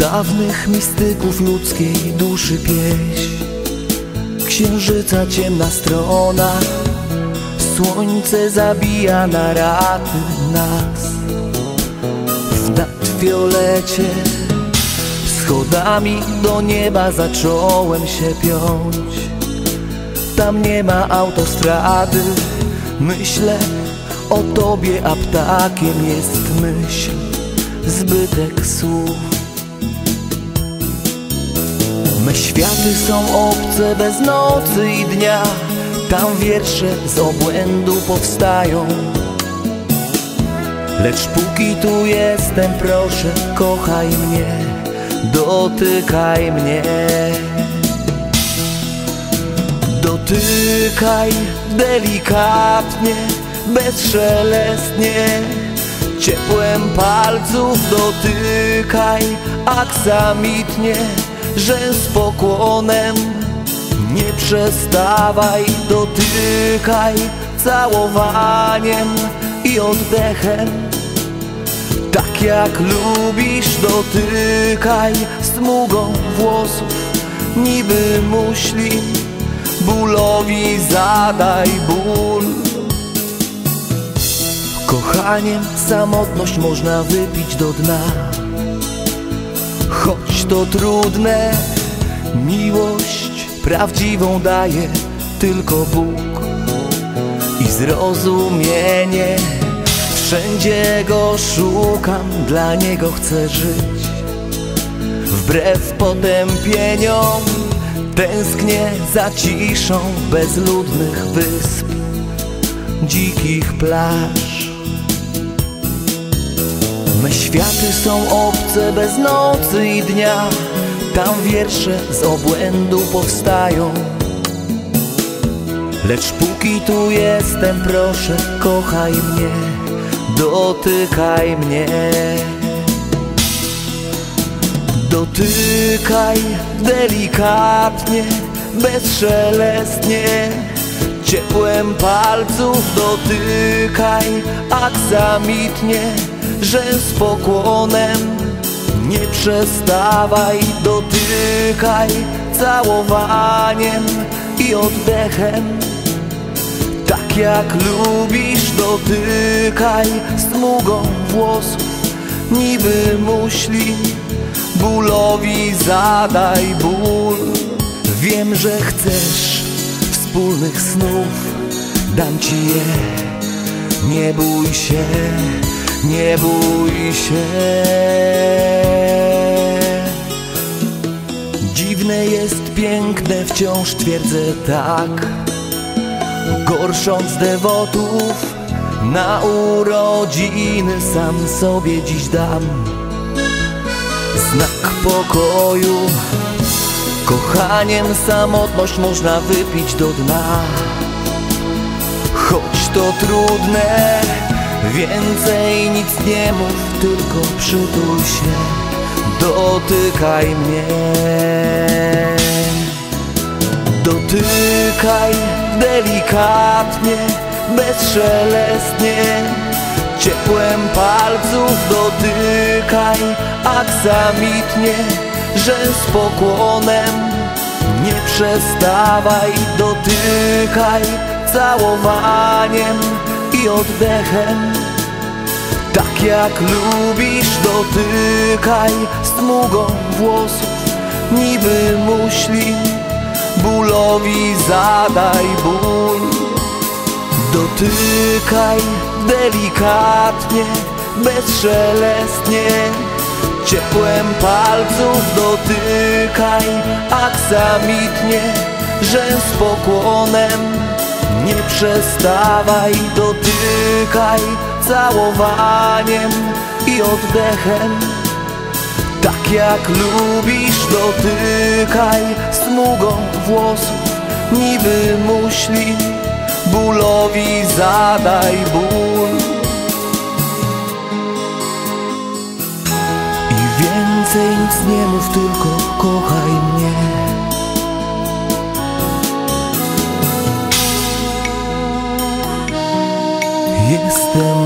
Dawnych mistyków ludzkiej duszy pieśń, księżyca ciemna strona, słońce zabija na raty nas. W nadfiolecie schodami do nieba zacząłem się piąć. Tam nie ma autostrady, myślę o tobie, a ptakiem jest myśl, zbytek słów. Me światy są obce bez nocy i dnia, tam wiersze z obłędu powstają. Lecz póki tu jestem, proszę, kochaj mnie, dotykaj mnie. Dotykaj delikatnie, bezszelestnie, ciepłem palców dotykaj aksamitnie, że z pokłonem nie przestawaj. Dotykaj całowaniem i oddechem, tak jak lubisz. Dotykaj smugą włosów, niby muśli, bólowi zadaj ból. Kochaniem samotność można wypić do dna, choć to trudne, miłość prawdziwą daje tylko Bóg i zrozumienie. Wszędzie Go szukam, dla Niego chcę żyć. Wbrew potępieniom tęsknię za ciszą bezludnych wysp, dzikich plaż. Me światy są obce bez nocy i dnia, tam wiersze z obłędu powstają. Lecz póki tu jestem, proszę, kochaj mnie, dotykaj mnie. Dotykaj delikatnie, bezszelestnie, ciepłem palców dotykaj aksamitnie, że z pokłonem nie przestawaj. Dotykaj całowaniem i oddechem, tak jak lubisz. Dotykaj smugą włosów, niby muśli, bólowi zadaj ból. Wiem, że chcesz wspólnych snów, dam ci je, nie bój się, nie bój się. Dziwne jest piękne, wciąż twierdzę tak, gorsząc dewotów na urodziny sam sobie dziś dam znak pokoju. Kochaniem samotność można wypić do dna, choć to trudne, więcej nic nie mów, tylko przytul się, dotykaj mnie. Dotykaj delikatnie, bezszelestnie, ciepłem palców dotykaj aksamitnie, że z pokłonem nie przestawaj. Dotykaj całowaniem i oddechem, tak jak lubisz. Dotykaj smugą włosów, niby muśli, bólowi zadaj ból. Dotykaj delikatnie, bezszelestnie, ciepłem palców dotykaj aksamitnie, że z pokłonem nie przestawaj. Dotykaj całowaniem i oddechem, tak jak lubisz. Dotykaj smugą włosów, niby muśli, bólowi zadaj ból. I więcej nic nie mów, tylko kochaj mnie. Jestem